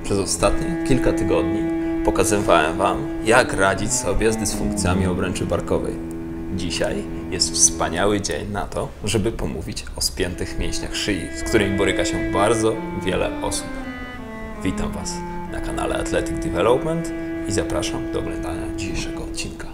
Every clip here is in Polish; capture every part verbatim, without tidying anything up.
Przez ostatnie kilka tygodni pokazywałem Wam, jak radzić sobie z dysfunkcjami obręczy barkowej. Dzisiaj jest wspaniały dzień na to, żeby pomówić o spiętych mięśniach szyi, z którymi boryka się bardzo wiele osób. Witam Was na kanale Athletic Development i zapraszam do oglądania dzisiejszego odcinka.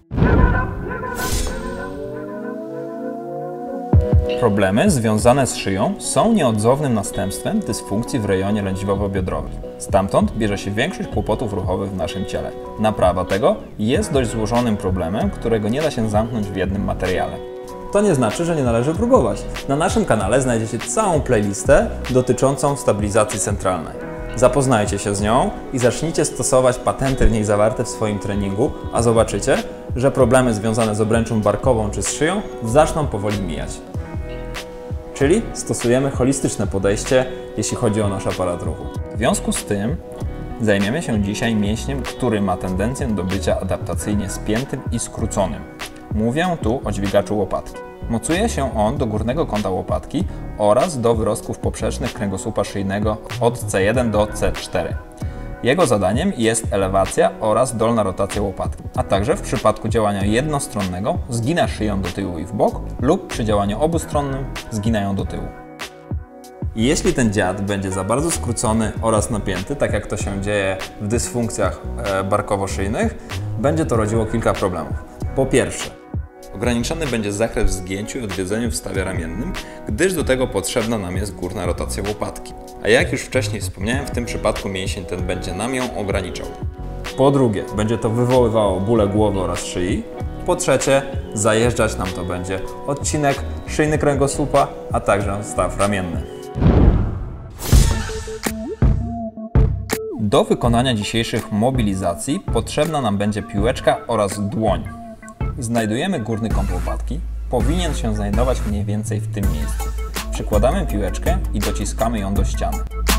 Problemy związane z szyją są nieodzownym następstwem dysfunkcji w rejonie lędźwiowo-biodrowym. Stamtąd bierze się większość kłopotów ruchowych w naszym ciele. Naprawa tego jest dość złożonym problemem, którego nie da się zamknąć w jednym materiale. To nie znaczy, że nie należy próbować. Na naszym kanale znajdziecie całą playlistę dotyczącą stabilizacji centralnej. Zapoznajcie się z nią i zacznijcie stosować patenty w niej zawarte w swoim treningu, a zobaczycie, że problemy związane z obręczą barkową czy z szyją zaczną powoli mijać. Czyli stosujemy holistyczne podejście, jeśli chodzi o nasz aparat ruchu. W związku z tym zajmiemy się dzisiaj mięśniem, który ma tendencję do bycia adaptacyjnie spiętym i skróconym. Mówię tu o dźwigaczu łopatki. Mocuje się on do górnego kąta łopatki oraz do wyrostków poprzecznych kręgosłupa szyjnego od C jeden do C cztery. Jego zadaniem jest elewacja oraz dolna rotacja łopatki, a także w przypadku działania jednostronnego zgina szyją do tyłu i w bok lub przy działaniu obustronnym zginają do tyłu. Jeśli ten dziad będzie za bardzo skrócony oraz napięty, tak jak to się dzieje w dysfunkcjach barkowo-szyjnych, będzie to rodziło kilka problemów. Po pierwsze, ograniczony będzie zakres w zgięciu i odwiedzeniu w stawie ramiennym, gdyż do tego potrzebna nam jest górna rotacja łopatki. A jak już wcześniej wspomniałem, w tym przypadku mięsień ten będzie nam ją ograniczał. Po drugie, będzie to wywoływało bóle głowy oraz szyi. Po trzecie, zajeżdżać nam to będzie odcinek szyjny kręgosłupa, a także staw ramienny. Do wykonania dzisiejszych mobilizacji potrzebna nam będzie piłeczka oraz dłoń. Znajdujemy górny kąt łopatki, powinien się znajdować mniej więcej w tym miejscu. Przykładamy piłeczkę i dociskamy ją do ściany.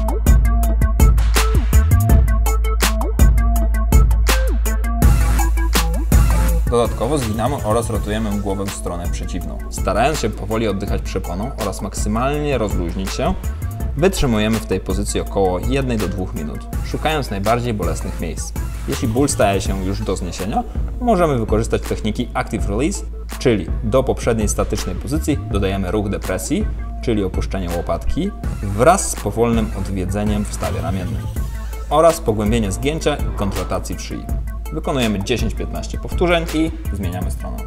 Dodatkowo zginamy oraz rotujemy głowę w stronę przeciwną. Starając się powoli oddychać przeponą oraz maksymalnie rozluźnić się, wytrzymujemy w tej pozycji około jednej do dwóch minut, szukając najbardziej bolesnych miejsc. Jeśli ból staje się już do zniesienia, możemy wykorzystać techniki Active Release, czyli do poprzedniej statycznej pozycji dodajemy ruch depresji, czyli opuszczenie łopatki, wraz z powolnym odwiedzeniem w stawie ramiennym oraz pogłębienie zgięcia i kontratacji w szyi. Wykonujemy dziesięć do piętnastu powtórzeń i zmieniamy stronę.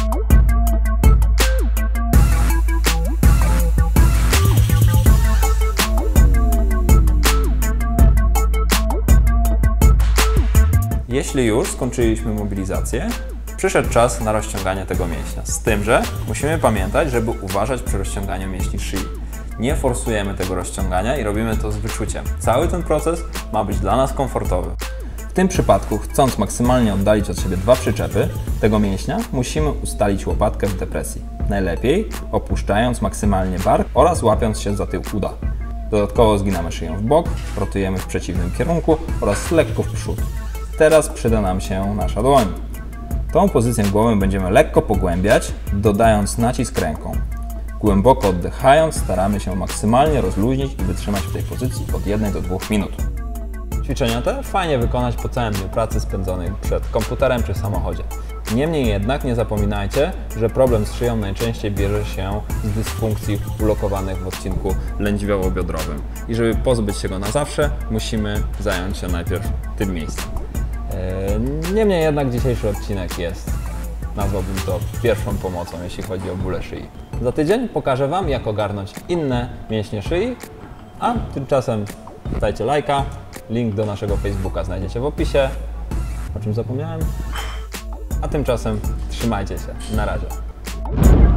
Jeśli już skończyliśmy mobilizację, przyszedł czas na rozciąganie tego mięśnia. Z tym, że musimy pamiętać, żeby uważać przy rozciąganiu mięśni szyi. Nie forsujemy tego rozciągania i robimy to z wyczuciem. Cały ten proces ma być dla nas komfortowy. W tym przypadku, chcąc maksymalnie oddalić od siebie dwa przyczepy tego mięśnia, musimy ustalić łopatkę w depresji. Najlepiej opuszczając maksymalnie bark oraz łapiąc się za tył uda. Dodatkowo zginamy szyję w bok, rotujemy w przeciwnym kierunku oraz lekko w przód. Teraz przyda nam się nasza dłoń. Tą pozycję głowy będziemy lekko pogłębiać, dodając nacisk ręką. Głęboko oddychając, staramy się maksymalnie rozluźnić i wytrzymać w tej pozycji od jednej do dwóch minut. Ćwiczenia te fajnie wykonać po całym dniu pracy spędzonej przed komputerem czy w samochodzie. Niemniej jednak nie zapominajcie, że problem z szyją najczęściej bierze się z dysfunkcji ulokowanych w odcinku lędźwiowo-biodrowym. I żeby pozbyć się go na zawsze, musimy zająć się najpierw tym miejscem. Niemniej jednak dzisiejszy odcinek jest, nazwałbym to, pierwszą pomocą, jeśli chodzi o bóle szyi. Za tydzień pokażę Wam, jak ogarnąć inne mięśnie szyi, a tymczasem dajcie lajka, link do naszego Facebooka znajdziecie w opisie, o czym zapomniałem, a tymczasem trzymajcie się, na razie.